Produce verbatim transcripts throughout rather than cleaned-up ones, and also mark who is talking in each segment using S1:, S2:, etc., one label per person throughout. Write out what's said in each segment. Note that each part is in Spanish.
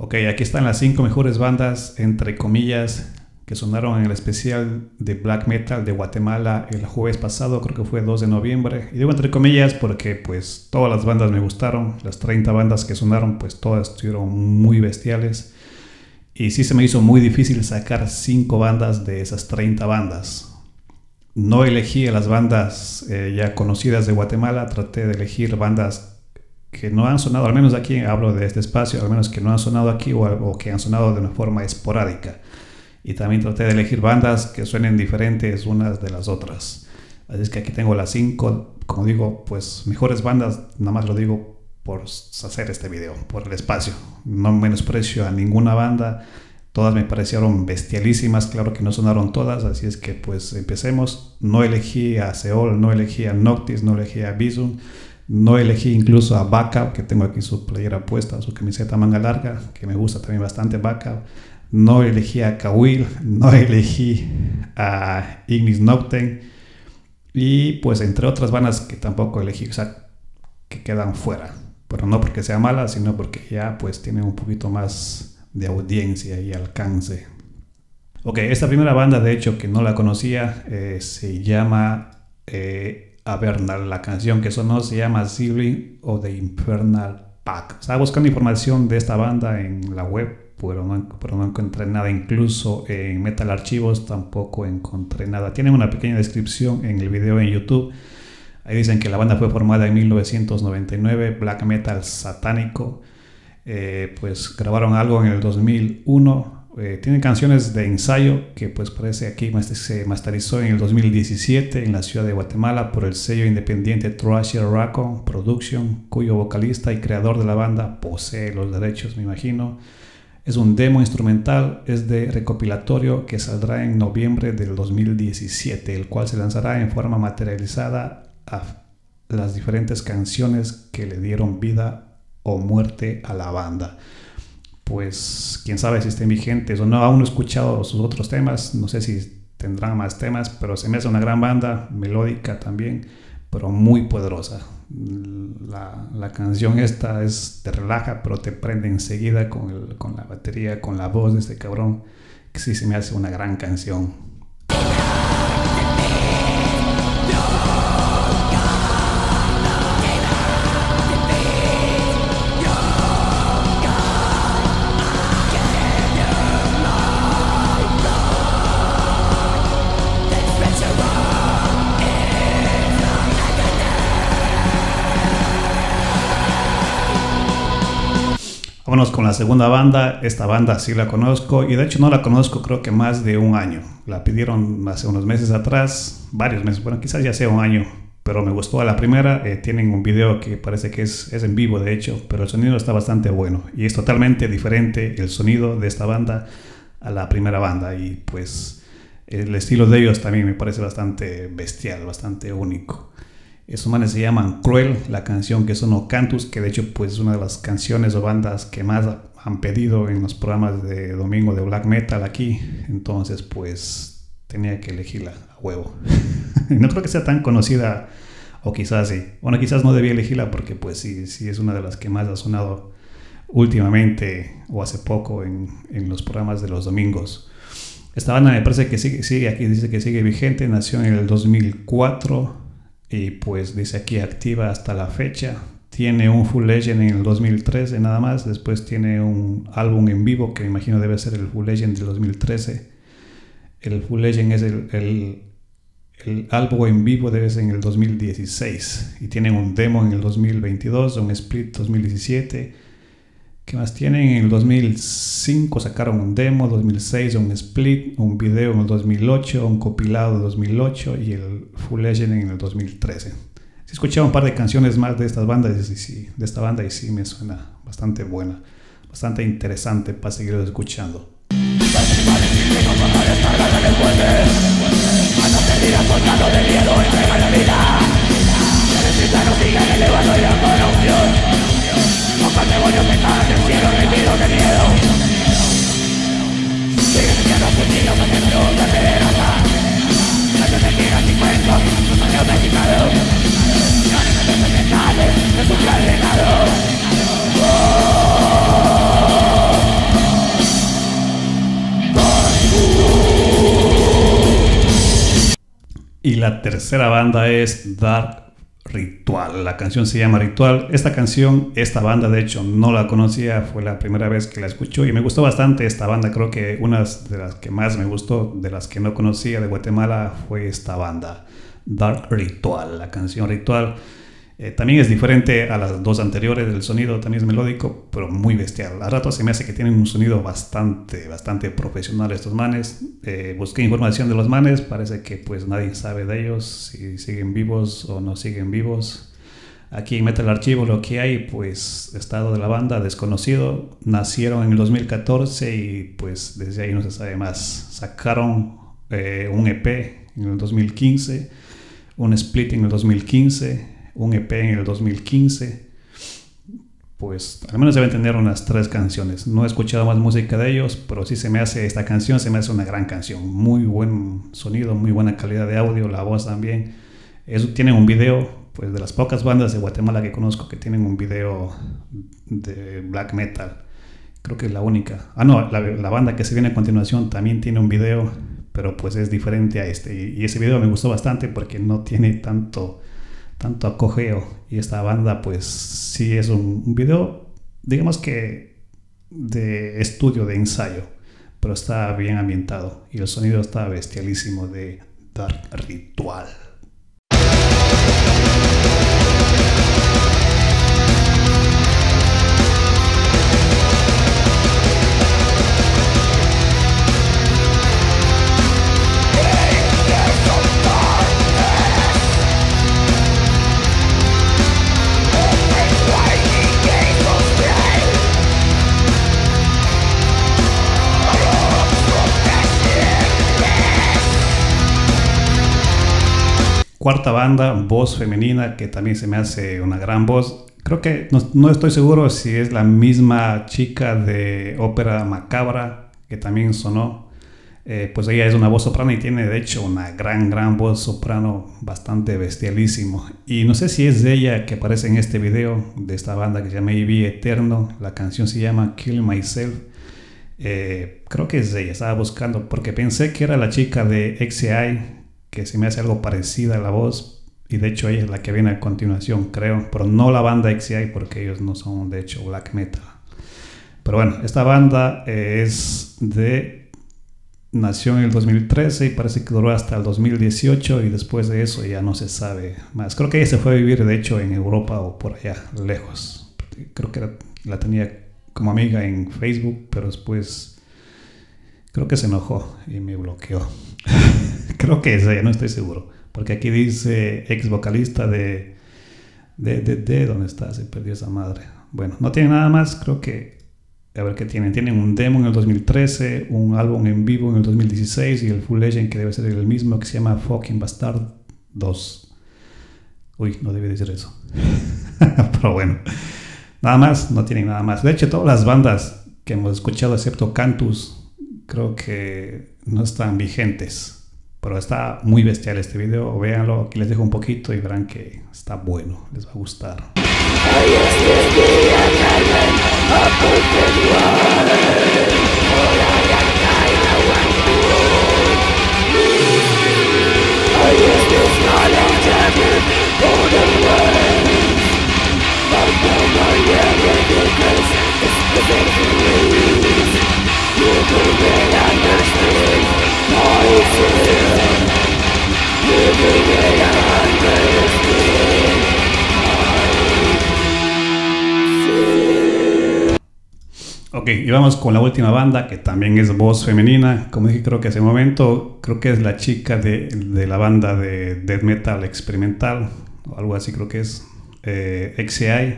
S1: Ok, aquí están las cinco mejores bandas, entre comillas, que sonaron en el especial de Black Metal de Guatemala el jueves pasado, creo que fue dos de noviembre. Y digo entre comillas porque pues todas las bandas me gustaron, las treinta bandas que sonaron pues todas estuvieron muy bestiales. Y sí se me hizo muy difícil sacar cinco bandas de esas treinta bandas. No elegí a las bandas eh, ya conocidas de Guatemala, traté de elegir bandas que no han sonado, al menos aquí hablo de este espacio, al menos que no han sonado aquí o, o que han sonado de una forma esporádica. Y también traté de elegir bandas que suenen diferentes unas de las otras. Así es que aquí tengo las cinco, como digo, pues mejores bandas, nada más lo digo por hacer este video, por el espacio. No menosprecio a ninguna banda, todas me parecieron bestialísimas, claro que no sonaron todas, así es que pues empecemos. No elegí a Seol, no elegí a Noctis, no elegí a Bizum. No elegí incluso a Backup, que tengo aquí su playera puesta, su camiseta manga larga, que me gusta también bastante Backup. No elegí a Kawil, no elegí a Ignis Noctem. Y pues entre otras bandas que tampoco elegí, o sea, que quedan fuera. Pero no porque sea mala, sino porque ya pues tienen un poquito más de audiencia y alcance. Ok, esta primera banda de hecho que no la conocía, eh, se llama... Eh, Avernal. La canción que sonó se llama Sibling of the Infernal Pack. Estaba buscando información de esta banda en la web, pero no, pero no encontré nada. Incluso en Metal Archivos tampoco encontré nada. Tienen una pequeña descripción en el video en YouTube. Ahí dicen que la banda fue formada en mil novecientos noventa y nueve, black metal satánico. Eh, pues grabaron algo en el dos mil uno. Eh, tienen canciones de ensayo que pues parece aquí se masterizó en el dos mil diecisiete en la ciudad de Guatemala por el sello independiente Thrasher Raccoon Production, cuyo vocalista y creador de la banda posee los derechos, me imagino. Es un demo instrumental, es de recopilatorio que saldrá en noviembre del dos mil diecisiete, el cual se lanzará en forma materializada a las diferentes canciones que le dieron vida o muerte a la banda. Pues quién sabe si estén vigentes o no. Aún no he escuchado sus otros temas, no sé si tendrán más temas, pero se me hace una gran banda, melódica también, pero muy poderosa. La, la canción esta es, te relaja, pero te prende enseguida con, el, con la batería, con la voz de este cabrón, que sí se me hace una gran canción. Vámonos con la segunda banda. Esta banda sí la conozco y de hecho no la conozco creo que más de un año. La pidieron hace unos meses atrás, varios meses, bueno quizás ya sea un año, pero me gustó a la primera. Eh, tienen un video que parece que es, es en vivo de hecho, pero el sonido está bastante bueno y es totalmente diferente el sonido de esta banda a la primera banda y pues el estilo de ellos también me parece bastante bestial, bastante único. Esos manes se llaman Cruel, la canción que sonó Cantus, que de hecho pues es una de las canciones o bandas que más han pedido en los programas de domingo de Black Metal aquí, entonces pues tenía que elegirla a huevo. No creo que sea tan conocida, o quizás sí, bueno quizás no debía elegirla porque pues sí, sí es una de las que más ha sonado últimamente o hace poco en, en los programas de los domingos. Esta banda me parece que sigue, sigue, aquí dice que sigue vigente, nació en el dos mil cuatro. Y pues dice aquí activa hasta la fecha. Tiene un Full Legend en el dos mil trece nada más. Después tiene un álbum en vivo que me imagino debe ser el Full Legend del dos mil trece. El Full Legend es el, el, el álbum en vivo debe ser en el dos mil dieciséis. Y tienen un demo en el dos mil veintidós, un split dos mil diecisiete. ¿Qué más tienen? En el dos mil cinco sacaron un demo, dos mil seis un split, un video en el dos mil ocho, un compilado de dos mil ocho y el Full Legend en el dos mil trece. Si escuchaba un par de canciones más de estas bandas, y sí, de esta banda y sí me suena bastante buena, bastante interesante para seguir escuchando. Pocos demonios me caen del cielo, rendidos de miedo. Siguen siendo asesinos, ejemplos de pederasta. Muchos mentiras y cuentos, sus años mexicanos. No alimentos mentales de su plan legado. Oh. Y la tercera banda es Dark Ritual. La canción se llama Ritual. Esta canción, esta banda de hecho no la conocía, fue la primera vez que la escucho y me gustó bastante esta banda. Creo que una de las que más me gustó, de las que no conocía de Guatemala, fue esta banda, Dark Ritual. La canción Ritual eh, también es diferente a las dos anteriores, el sonido también es melódico, pero muy bestial. A rato se me hace que tienen un sonido bastante, bastante profesional estos manes. Eh, busqué información de los manes, parece que pues nadie sabe de ellos, si siguen vivos o no siguen vivos. Aquí en Metal Archivo lo que hay, pues, estado de la banda desconocido. Nacieron en el dos mil catorce y pues desde ahí no se sabe más. Sacaron eh, un E P en el dos mil quince, un split en el dos mil quince, un E P en el dos mil quince. Pues al menos deben tener unas tres canciones. No he escuchado más música de ellos, pero sí se me hace, esta canción se me hace una gran canción. Muy buen sonido, muy buena calidad de audio, la voz también. Eso, tienen un video, pues de las pocas bandas de Guatemala que conozco que tienen un video de black metal. Creo que es la única. Ah, no, la, la banda que se viene a continuación también tiene un video, pero pues es diferente a este. Y, y ese video me gustó bastante porque no tiene tanto... tanto acogeo, y esta banda pues sí es un, un video, digamos que de estudio, de ensayo, pero está bien ambientado y el sonido está bestialísimo de Dark Ritual. Cuarta banda, voz femenina, que también se me hace una gran voz. Creo que no, no estoy seguro si es la misma chica de Ópera Macabra que también sonó. Eh, pues ella es una voz soprano y tiene de hecho una gran, gran voz soprano, bastante bestialísimo. Y no sé si es de ella que aparece en este video de esta banda que se llama E V Eterno. La canción se llama Kill Myself. Eh, creo que es de ella, estaba buscando porque pensé que era la chica de X I, que se me hace algo parecida a la voz, y de hecho ella es la que viene a continuación, creo, pero no la banda X I porque ellos no son de hecho black metal. Pero bueno, esta banda eh, es de... nació en el dos mil trece y parece que duró hasta el dos mil dieciocho y después de eso ya no se sabe más. Creo que ella se fue a vivir de hecho en Europa o por allá, lejos. Creo que era, la tenía como amiga en Facebook, pero después creo que se enojó y me bloqueó. Creo que es ella, no estoy seguro, porque aquí dice ex vocalista de de, de, de ¿dónde está? Se perdió esa madre. Bueno, no tiene nada más, creo que, a ver qué tienen. Tienen un demo en el dos mil trece, un álbum en vivo en el dos mil dieciséis y el Full Legend que debe ser el mismo, que se llama Fucking Bastard dos. Uy, no debe decir eso. Pero bueno, nada más, no tienen nada más. De hecho, todas las bandas que hemos escuchado, excepto Cantus, creo que no están vigentes. Pero está muy bestial este video, véanlo, aquí les dejo un poquito y verán que está bueno, les va a gustar. Ok, y vamos con la última banda que también es voz femenina. Como dije, creo que hace un momento, creo que es la chica de, de la banda de death metal experimental o algo así, creo que es eh, X I.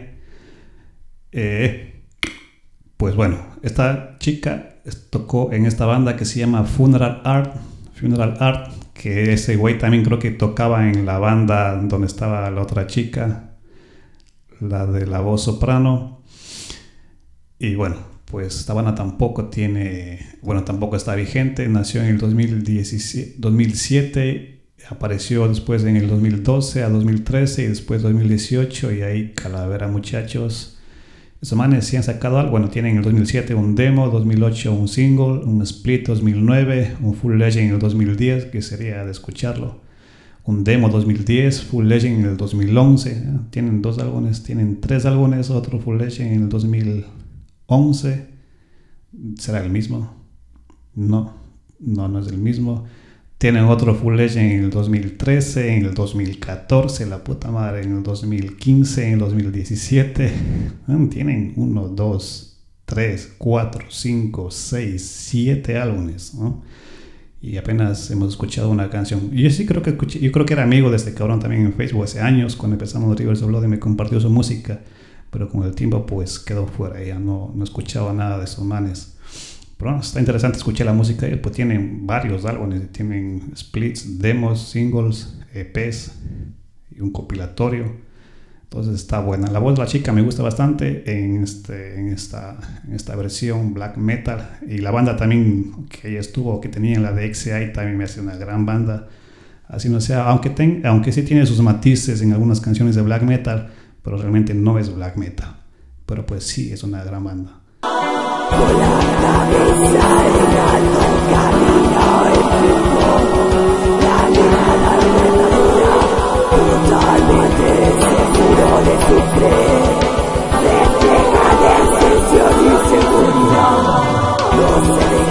S1: Eh, pues bueno, esta chica tocó en esta banda que se llama Funeral Art, Funeral Art, que ese güey también creo que tocaba en la banda donde estaba la otra chica, la de la voz soprano. Y bueno, pues esta banda tampoco tiene, bueno, tampoco está vigente. Nació en el dos mil diecisiete, dos mil siete, apareció después en el dos mil doce a dos mil trece y después dos mil dieciocho, y ahí Calavera Muchachos. Esos manes sí han sacado algo. Bueno, tienen en el dos mil siete un demo, dos mil ocho un single, un split dos mil nueve, un Full Legend en el dos mil diez, que sería de escucharlo. un demo dos mil diez, Full Legend en el dos mil once. ¿eh? Tienen dos álbumes, tienen tres álbumes, otro Full Legend en el dos mil once. ¿Será el mismo? No, no, no es el mismo. Tienen otro Full Legend en el dos mil trece, en el dos mil catorce, la puta madre, en el dos mil quince, en el dos mil diecisiete. ¿eh? Tienen uno, dos, tres, cuatro, cinco, seis, siete álbumes, ¿no? Y apenas hemos escuchado una canción. Y yo sí creo que escuché, yo creo que era amigo de este cabrón también en Facebook hace años, cuando empezamos Rivers of Blood, y me compartió su música, pero con el tiempo pues quedó fuera, ya no, no escuchaba nada de esos manes. Pero bueno, está interesante escuchar la música de él, pues tienen varios álbumes, tienen splits, demos, singles, E Pes y un compilatorio. Entonces está buena. La voz de la chica me gusta bastante en, este, en, esta, en esta versión black metal. Y la banda también que ella estuvo, que tenía la de X I, también me hace una gran banda. Así no sea, aunque, ten, aunque sí tiene sus matices en algunas canciones de black metal, pero realmente no es black metal. Pero pues sí, es una gran banda.
S2: Con la cabeza en alto, camino el tiempo, la mirada verdadera, totalmente seguro de su fe, refleja decisión y seguridad, no se